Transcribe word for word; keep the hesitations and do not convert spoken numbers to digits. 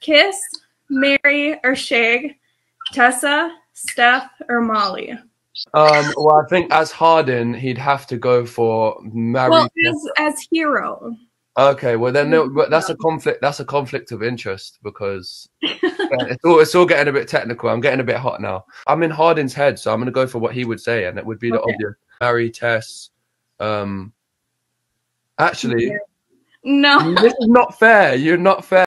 Kiss, marry, or shag Tessa, Steph, or Molly? Um, well, I think as Harden, he'd have to go for marry. Well, as as hero. Okay, well then no, but that's a conflict. That's a conflict of interest because yeah, it's all it's all getting a bit technical. I'm getting a bit hot now. I'm in Harden's head, so I'm going to go for what he would say, and it would be the Okay. obvious: marry Tess. Um, actually, No. this is not fair. You're not fair.